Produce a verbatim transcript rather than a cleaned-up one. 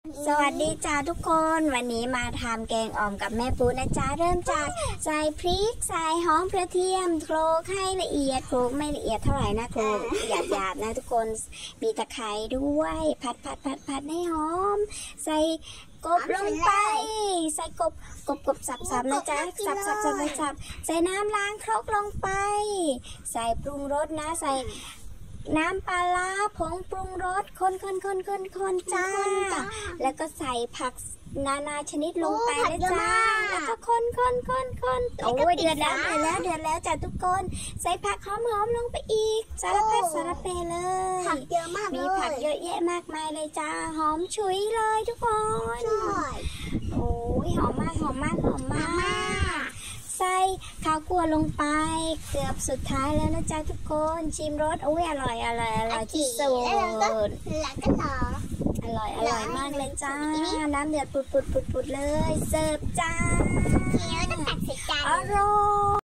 สวัสดีจ้าทุกคนวันนี้มาทำแกงอ่อมกับแม่ปูนะจ้าเริ่มจากใส่พริกใส่หอมกระเทียมโขลกให้ละเอียดโขลกไม่ละเอียดเท่าไหร่นะโขลกหยาบๆนะทุกคนมีตะไคร้ด้วยผัดผัดผัดผัดให้หอมใส่กบลงไปใส่กบกบกบสับสับนะจ๊ะสับสับสับสับใส่น้ำล้างครกลงไปใส่ปรุงรสนะใส่น้ำปลาร้าผงปรุงรสคนคนคนคนคนจ้าแล้วก็ใส่ผักนานาชนิดลงไปนะจ้าแล้วก็คนคนคนคนโอ้ยเดือดแล้วเดือดแล้วเดือดแล้วจ้าทุกคนใส่ผักหอมๆลงไปอีกสารพัดสารเพเลยผักเยอะมากเลยมีผักเยอะแยะมากมายเลยจ้าหอมฉุยเลยทุกคนโอ้ยหอมมากหอมมากหอมมากใส่ข้าวคั่วลงไปเกือบสุดท้ายแล้วนะจ๊ะทุกคนชิมรสโอ้ยอร่อยอร่อยอร่อยที่สุดอร่อยอร่อยมากเลยจ้าน้ำเดือดปุดปุดปุดปุดเลยเสิร์ฟจ้า